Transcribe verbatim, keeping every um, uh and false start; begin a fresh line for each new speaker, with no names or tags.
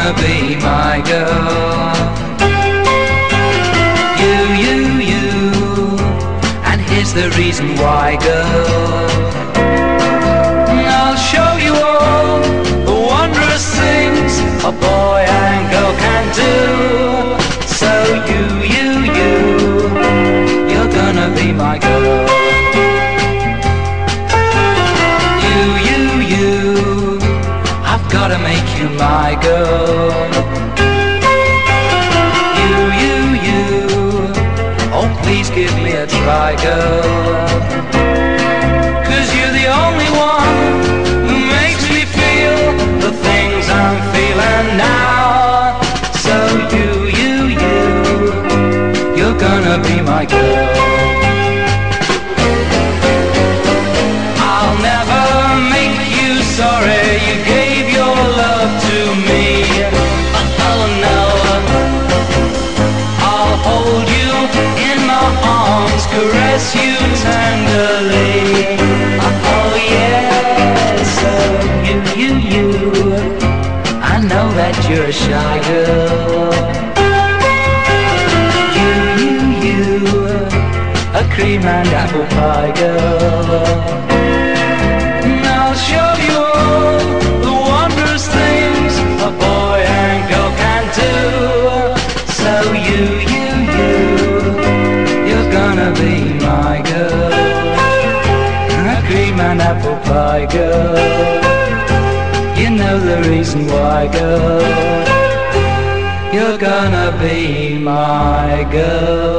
gonna be my girl. You, you, you, and here's the reason why, girl. I'll show you all the wondrous things a boy and girl can do. So you, you, you, you're gonna be my girl. You, you, you, I've gotta make you my girl. You, you, you, oh please give me a try, girl. 'Cause you're the only one who makes me feel the things I'm feeling now. So you, you, you, you're gonna be my girl. I'll never make you sorry you gave your love to me. Oh no, I'll hold you in my arms, caress you tenderly. Oh yes, so you, you, you, I know that you're a shy girl. You, you, you, a cream and apple pie girl. I'll show you all the wondrous things a boy and girl can do. So you, you, you, you're gonna be my girl. A cream and apple pie girl. You know the reason why, girl. You're gonna be my girl.